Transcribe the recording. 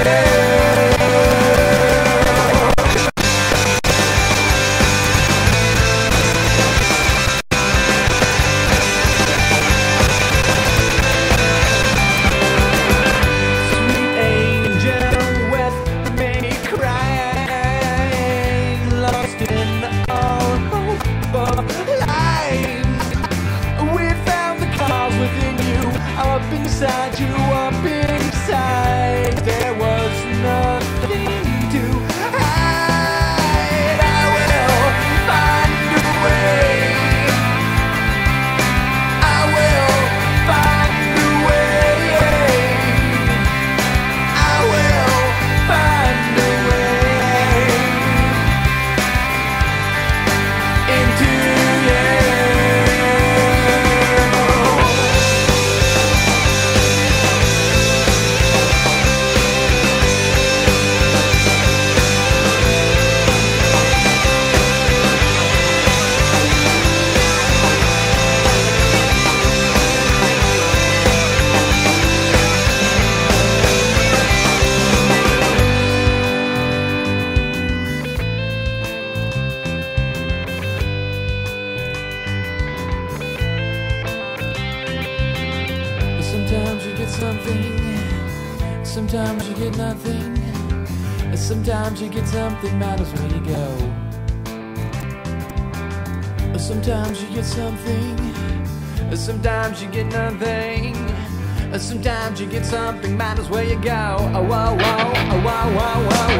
Inside you, up inside, there was nothing to hide. I will find a way. I will find a way. I will find a way into you. Sometimes you get something, sometimes you get nothing. Sometimes you get something, matters where you go. Sometimes you get something, sometimes you get nothing. Sometimes you get something, matters where you go. Oh, whoa, whoa, oh, whoa, whoa, whoa.